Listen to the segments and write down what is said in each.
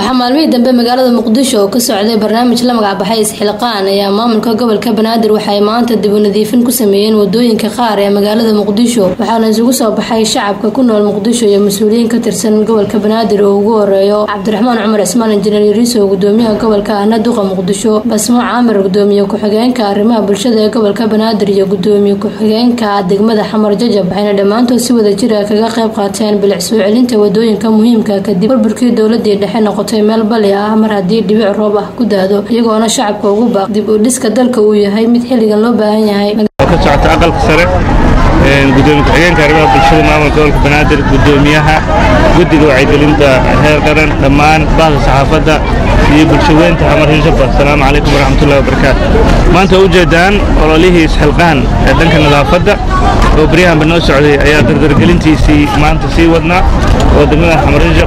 waxaa maalmihii dambe magaalada Muqdisho oo ka socday barnaamij la magac baxay isxilqaan ayaa maamulka gobolka Banaadir waxay maanta dib u nadiifin ku sameeyeen wadooyinka qaar ee magaalada Muqdisho waxaana isugu soo baxay shacabka ku nool Muqdisho iyo mas'uuliyiin ka tirsan gobolka Banaadir oo ugu horeeyo Cabdiraxmaan Cumar Ismaan Injineer Yariso gudoomiyaha gobolka Ahnaduqa Muqdisho Basmo Caamir gudoomiye ku-xigeenka arrimaha bulshada ee gobolka Banaadir iyo gudoomiye ku-xigeenka degmada Xamar Jajab waxayna dhamaantood si wada jir ah kaga qayb qaateen bilic soo celinta wadooyinka muhiimka kadib burburkii dowladda dhexe meel bali ah mar hadii dhibic roob ah ku daado iyagoona shacabka ugu baaq dib u dhiska dalka uu yahay mid xilligan loo baahan yahay ka socota aqalka sare gudoomiye ku-xigeenka arrimaha bulshada maamulka gobolka Banaadir gudoomiyaha guddiga wacyigelinta heer qaran dhammaan bahda saxaafadda iyo bulshadeenta Xamar Jajab assalaamu calaykum waraxmatullaahi wabarakaatuh maanta u jeedaan ololihii isxilqaan ee dhanka nadaafadda oo bariyahan banoo socday ayaa dardargelintiisii maanta sii wadnaa oo degmada Xamar Jajab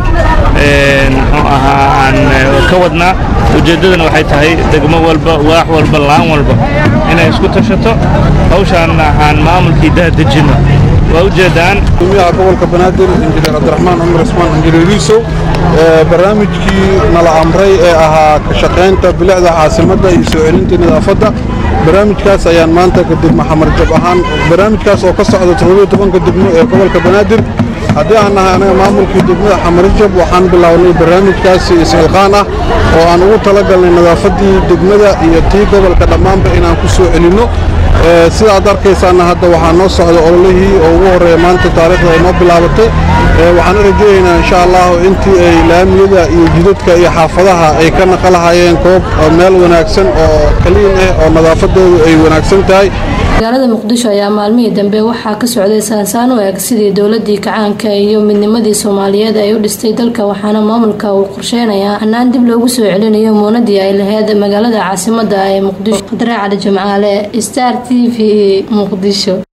aan ka wadnaa ujeedadana waxay tahay degmo walba waax walba laan walba inay isku tashato hawshan aan maamulkii dejino waa ujeedaan gudoomiyaha gobolka Banaadir Injineer Cabdiraxmaan Cumar Ismaan Injineer Yariso barnaamijkii nala amray ee ahaa ka shaqeynta bilicda caasimadda iyo soo celinta nadaafadda barnaamijkaas ayaan maanta kadib Xamar Jajab ahaan barnaamijkaas oo ka socda 17 degmo ee gobolka Banaadir haddii aan nahay anaga maamulkii degmada Xamar Jajab waxaan bilownay barnaamijkaasi isxilqaan ah oo aan ugu talagalnay nadaafaddii degmada iyo tii gobolka dhammaanba inaan ku soo celinno sida aad arkaysaana hadda waxaa noo socda ololihii oo ugu horeeya maanta taariikhda ay noo bilaabatay waxaan rajaynaynaa insha Allah intii ay laamiyada iyo jidadka iyo xaafadaha ay ka naqalahayeen koob meel wanaagsan oo kaliin ah oo nadaafadeedu ay wanaagsan tahay magaalada Muqdisho ayaa maalmihii dambe waxaa ka socday saansaan u eg sidii dowladii kacaanka iyo midnimadii Soomaaliyeed ay u dhistay dalka waxaana maamulka uu qorsheenayaa in dib loogu soo celinayo muunadii ay lahayd magaalada caasimadda ee Muqdisho. Qadra Cali Jamaale Star TV Muqdisho.